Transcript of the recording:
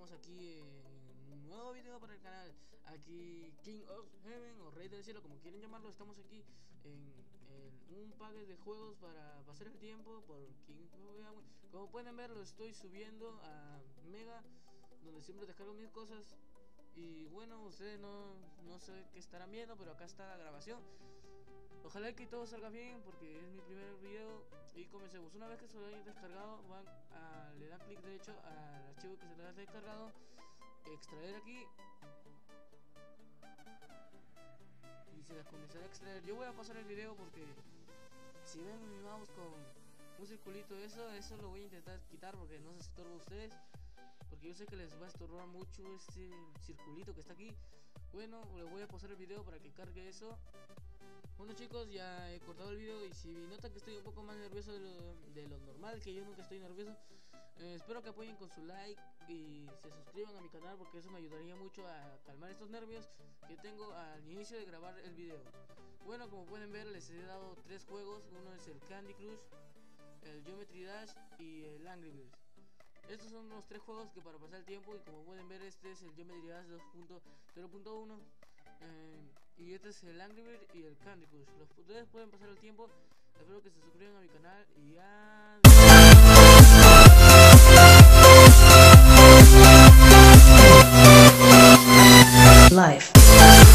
estamos aquí en un nuevo video para el canal. Aquí King of Heaven o Rey del Cielo, como quieren llamarlo. Estamos aquí en un paquete de juegos para pasar el tiempo por King of Heaven. Como pueden ver, lo estoy subiendo a Mega, donde siempre descargo mis cosas. Y bueno, ustedes no sé qué estarán viendo, pero acá está la grabación. Ojalá que todo salga bien, porque es mi primer video. Y comencemos. Una vez que se lo hayan descargado, le dan clic derecho al archivo que se lo haya descargado, extraer aquí, y se las comenzará a extraer. Yo voy a pasar el video porque si ven mi mouse con un circulito, eso lo voy a intentar quitar porque no se estorba a ustedes, porque yo sé que les va a estorbar mucho este circulito que está aquí. Bueno, les voy a pasar el video para que cargue eso. Bueno chicos, ya he cortado el video, y si notan que estoy un poco más nervioso de lo normal, que yo nunca estoy nervioso, espero que apoyen con su like y se suscriban a mi canal, porque eso me ayudaría mucho a calmar estos nervios que tengo al inicio de grabar el video. Bueno, como pueden ver, les he dado 3 juegos. Uno es el Candy Crush, el Geometry Dash y el Angry Birds. Estos son los 3 juegos que para pasar el tiempo, y como pueden ver, este es el Geometry Dash 2.0.1, y este es el Angry Bird y el Candy Crush. Ustedes pueden pasar el tiempo. Espero que se suscriban a mi canal y ya. Life.